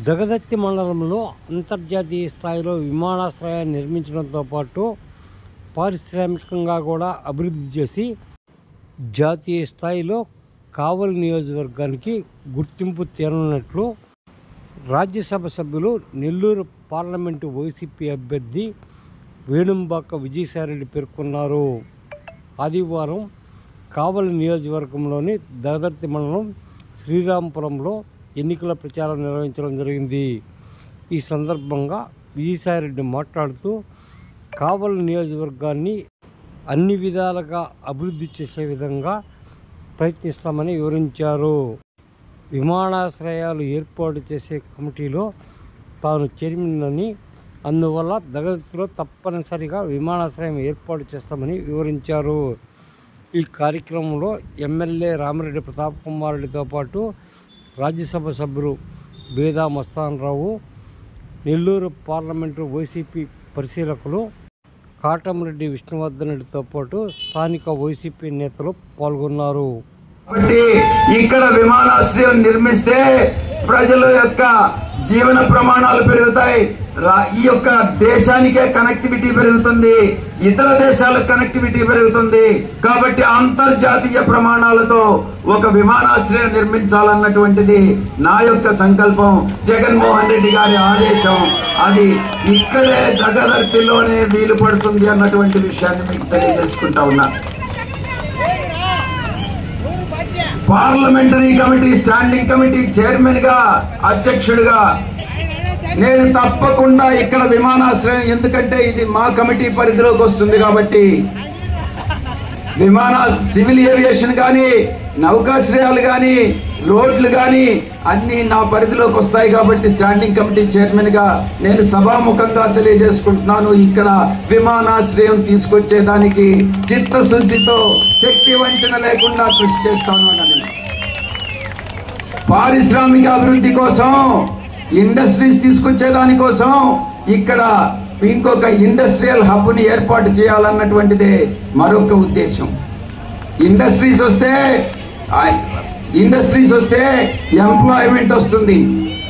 దగదత్తి మండలంలో అంతర్జాతీయ స్థాయిలో విమానాశ్రయాన్ని నిర్మించడంతో పాటు పారిశ్రామికంగా కూడా అభివృద్ధి చేసి జాతీయ స్థాయిలో కావలి నియోజకవర్గానికి గుర్తింపు తేనున్నట్లు రాజ్యసభ సభ్యులు నెల్లూరు పార్లమెంటు వైసీపీ అభ్యర్థి వేణుంబాక విజయసాయిరెడ్డి పేర్కొన్నారు. ఆదివారం కావలి నియోజకవర్గంలోని దగదత్తి మండలం శ్రీరాంపురంలో ఎన్నికల ప్రచారం నిర్వహించడం జరిగింది. ఈ సందర్భంగా విజయసాయిరెడ్డి మాట్లాడుతూ కావలి నియోజకవర్గాన్ని అన్ని విధాలుగా అభివృద్ధి చేసే విధంగా ప్రయత్నిస్తామని వివరించారు. విమానాశ్రయాలు ఏర్పాటు చేసే కమిటీలో తాను చైర్మన్ అని, అందువల్ల దగదత్తిలో తప్పనిసరిగా విమానాశ్రయం ఏర్పాటు చేస్తామని వివరించారు. ఈ కార్యక్రమంలో ఎమ్మెల్యే రామిరెడ్డి ప్రతాప్ కుమార్ రెడ్డితో పాటు రాజ్యసభ సభ్యులు బేదా మస్తాన్ రావు, నెల్లూరు పార్లమెంటు వైసీపీ పరిశీలకులు కాటంరెడ్డి విష్ణువర్ధన్ రెడ్డితో పాటు స్థానిక వైసీపీ నేతలు పాల్గొన్నారు. ఇక్కడ విమానాశ్రయం నిర్మిస్తే ప్రజల యొక్క జీవన ప్రమాణాలు పెరుగుతాయి. ఈ యొక్క దేశానికే కనెక్టివిటీ పెరుగుతుంది, ఇతర దేశాలకు కనెక్టివిటీ పెరుగుతుంది. కాబట్టి అంతర్జాతీయ ప్రమాణాలతో ఒక విమానాశ్రయం నిర్మించాలన్నటువంటిది నా యొక్క సంకల్పం, జగన్మోహన్ రెడ్డి గారి ఆదేశం. అది ఇక్కడే దగదత్తిలోనే వీలు పడుతుంది అన్నటువంటి విషయాన్ని మీకు తెలియజేసుకుంటా ఉన్నా. Parliamentary committee standing committee chairman గా, అధ్యక్షుడిగా నేను తప్పకుండా ఇక్కడ విమానాశ్రయం, ఎందుకంటే ఇది మా కమిటీ పరిధిలోకి వస్తుంది కాబట్టి సివిల్ ఏవియేషన్ కానీ, నౌకాశ్రయాలు కానీ, రోడ్లు కానీ అన్నీ నా పరిధిలోకి వస్తాయి. కాబట్టి స్టాండింగ్ కమిటీ చైర్మన్ గా నేను సభాముఖంగా తెలియజేసుకుంటున్నాను, ఇక్కడ విమానాశ్రయం తీసుకొచ్చేదానికి చిత్తశుద్ధితో, శక్తి వంచన లేకుండా కృషి చేస్తాను అని. పారిశ్రామిక అభివృద్ధి కోసం, ఇండస్ట్రీస్ తీసుకొచ్చేదానికోసం ఇక్కడ ఇంకొక ఇండస్ట్రియల్ హబ్ని ఏర్పాటు చేయాలన్నటువంటిదే మరొక ఉద్దేశం. ఇండస్ట్రీస్ వస్తే ఎంప్లాయ్మెంట్ వస్తుంది,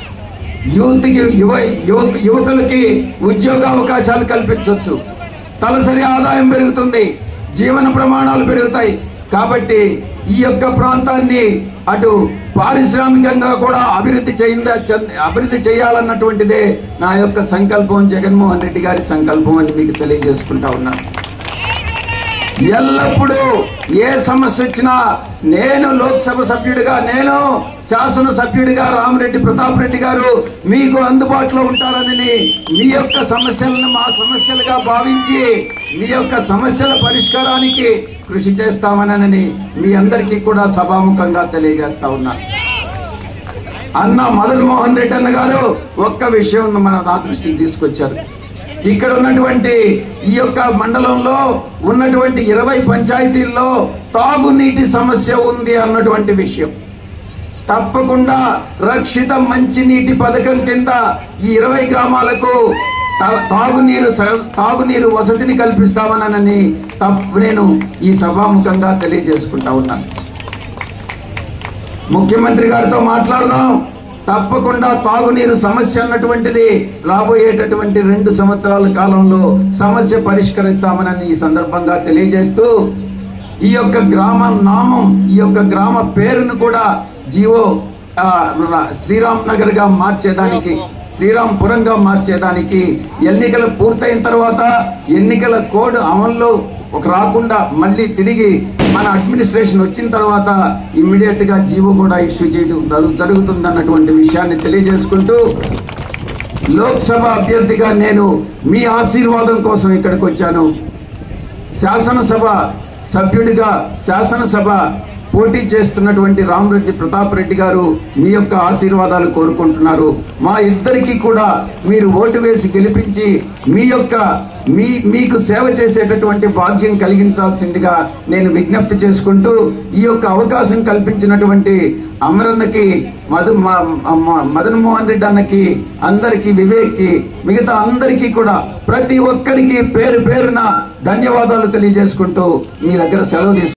యువకులకి ఉద్యోగ అవకాశాలు కల్పించవచ్చు, తలసరి ఆదాయం పెరుగుతుంది, జీవన ప్రమాణాలు పెరుగుతాయి. కాబట్టి ఈ యొక్క ప్రాంతాన్ని అటు పారిశ్రామికంగా కూడా అభివృద్ధి చేయాలన్నటువంటిదే నా యొక్క సంకల్పం, జగన్మోహన్ రెడ్డి గారి సంకల్పం అని మీకు తెలియజేసుకుంటా ఉన్నాను. ఎల్లప్పుడూ ఏ సమస్య వచ్చినా నేను లోక్సభ సభ్యుడిగా, నేను శాసనసభ్యుడిగా రామిరెడ్డి ప్రతాప్ రెడ్డి గారు మీకు అందుబాటులో ఉంటారని, మీ యొక్క సమస్యలను మా సమస్యలుగా భావించి మీ యొక్క సమస్యల పరిష్కారానికి కృషి చేస్తామనని మీ అందరికీ కూడా సభాముఖంగా తెలియజేస్తా ఉన్నా. అన్న మదన్ మోహన్ రెడ్డి అన్న గారు ఒక్క విషయం నా దృష్టికి తీసుకొచ్చారు. ఇక్కడ ఉన్నటువంటి ఈ యొక్క మండలంలో ఉన్నటువంటి 20 పంచాయతీల్లో తాగునీటి సమస్య ఉంది అన్నటువంటి విషయం. తప్పకుండా రక్షిత మంచినీటి పథకం కింద ఈ 20 గ్రామాలకు తాగునీరు వసతిని కల్పిస్తామనని నేను ఈ సభాముఖంగా తెలియజేసుకుంటా ఉన్నాను. ముఖ్యమంత్రి గారితో మాట్లాడదాం. తప్పకుండా తాగునీరు సమస్య అన్నటువంటిది రాబోయేటటువంటి 2 సంవత్సరాల కాలంలో సమస్య పరిష్కరిస్తామని ఈ సందర్భంగా తెలియజేస్తూ, ఈ యొక్క గ్రామం నామం, ఈ యొక్క గ్రామ పేరును కూడా శ్రీరామ్ నగర్ గా మార్చేదానికి, శ్రీరాంపురంగా మార్చేదానికి ఎన్నికలు పూర్తయిన తర్వాత ఎన్నికల కోడ్ అమల్లో రాకుండా మళ్ళీ తిరిగి మన అడ్మినిస్ట్రేషన్ వచ్చిన తర్వాత ఇమ్మీడియట్ గా జీవో కూడా ఇష్యూ చేయడం జరుగుతుందన్నటువంటి విషయాన్ని తెలియజేసుకుంటూ, లోక్సభ అభ్యర్థిగా నేను మీ ఆశీర్వాదం కోసం ఇక్కడికి వచ్చాను. శాసనసభ సభ్యుడిగా శాసనసభ పోటీ చేస్తున్నటువంటి రామిరెడ్డి ప్రతాప్ రెడ్డి గారు మీ యొక్క ఆశీర్వాదాలు కోరుకుంటున్నారు. మా ఇద్దరికీ కూడా మీరు ఓటు వేసి గెలిపించి మీకు సేవ చేసేటటువంటి భాగ్యం కలిగించాల్సిందిగా నేను విజ్ఞప్తి చేసుకుంటూ, ఈ యొక్క అవకాశం కల్పించినటువంటి అమరన్నకి, మదన్ మోహన్ రెడ్డి అన్నకి, అందరికీ, వివేక్కి, మిగతా అందరికీ కూడా ప్రతి ఒక్కరికి పేరు పేరున ధన్యవాదాలు తెలియజేసుకుంటూ మీ దగ్గర సెలవు